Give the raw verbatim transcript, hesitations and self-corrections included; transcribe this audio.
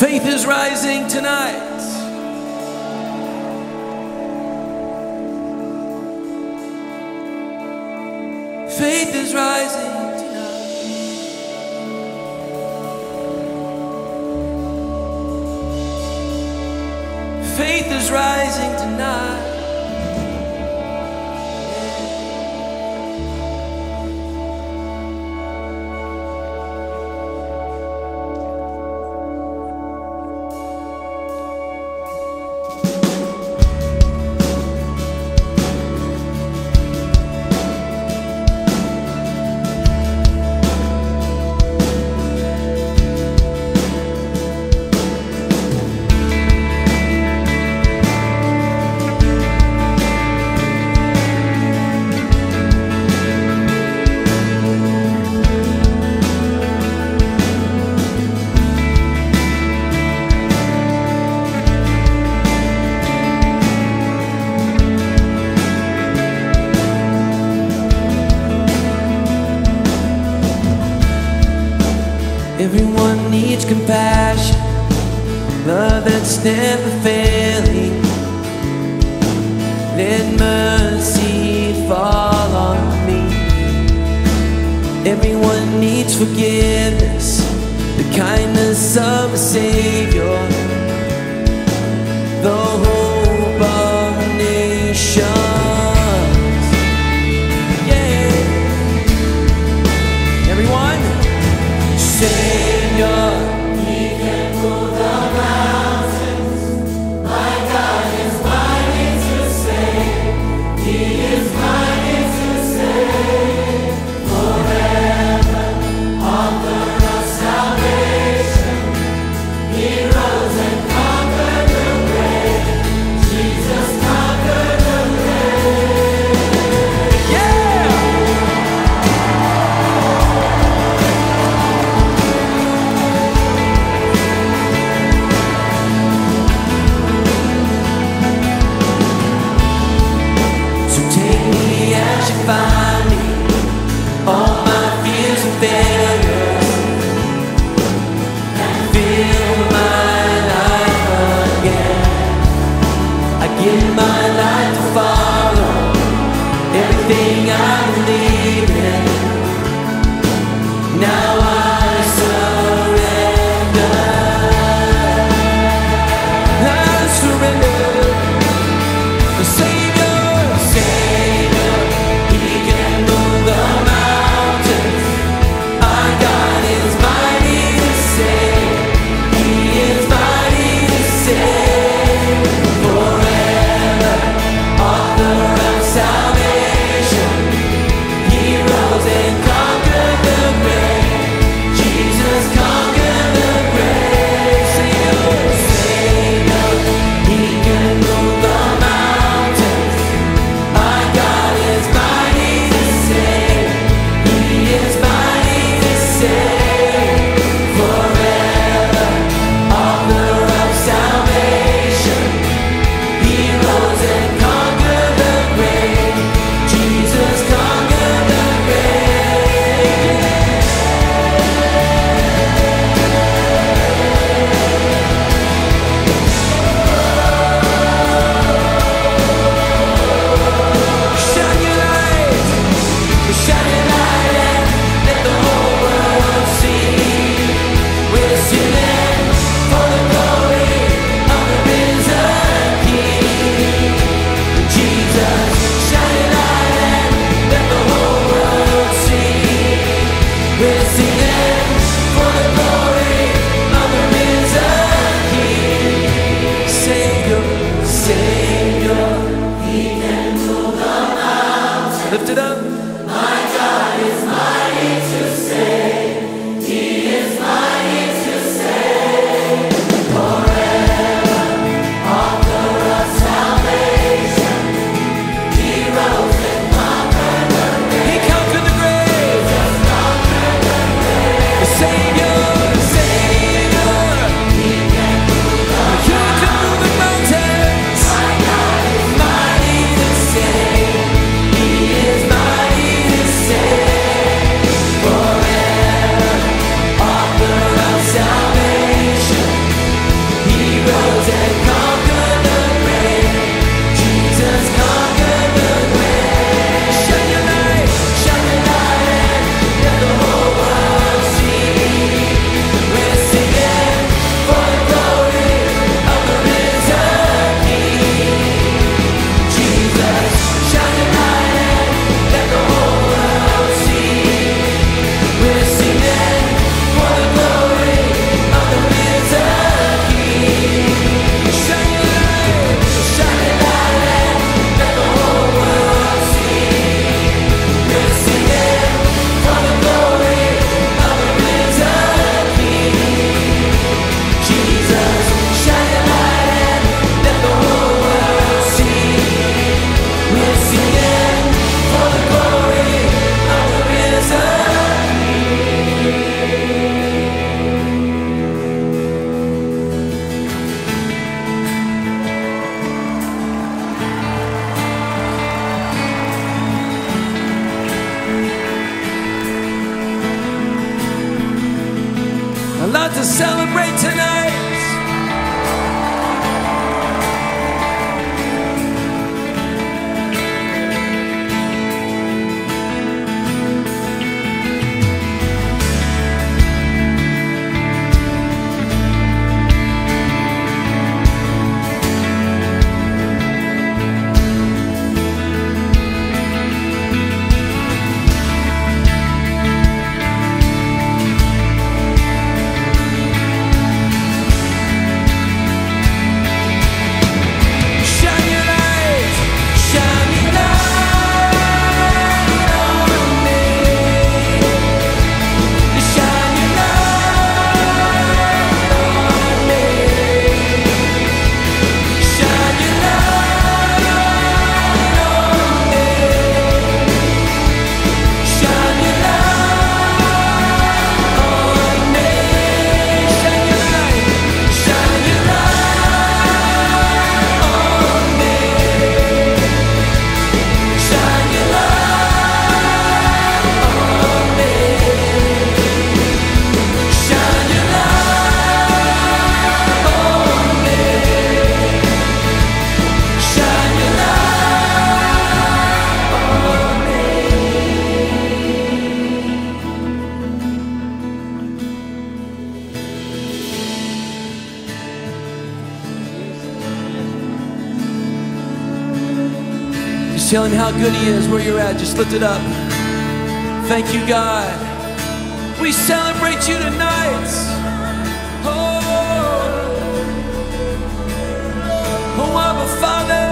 Faith is rising tonight. Faith is rising tonight. Faith is rising tonight. Everyone needs compassion, love that's never failing. Let mercy fall on me. Everyone needs forgiveness, the kindness of a Savior, the hope of nations. Yeah. Everyone, Savior, He can move the mountains. My God is mighty to save. He is mighty to save. Forever, author of salvation. He rose and conquered the grave. Jesus conquered the grave. Yeah! Find me, all my fears and failures, and fill my life again. I give my life to follow everything I believe in. Now I surrender. I surrender. The Savior, Savior, He can move the mountains. Our God is mighty to save. He is mighty to save. Forever, Tell him how good he is where you're at. Just lift it up. Thank you, God. We celebrate you tonight. Oh, oh, Abba Father.